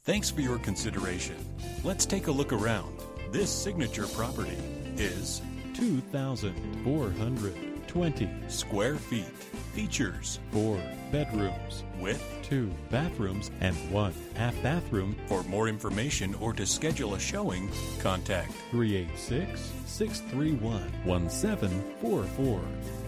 Thanks for your consideration. Let's take a look around. This signature property is 2,420 square feet. Features 4 bedrooms with 2 bathrooms and 1 half bathroom. For more information or to schedule a showing, contact 386-631-1744.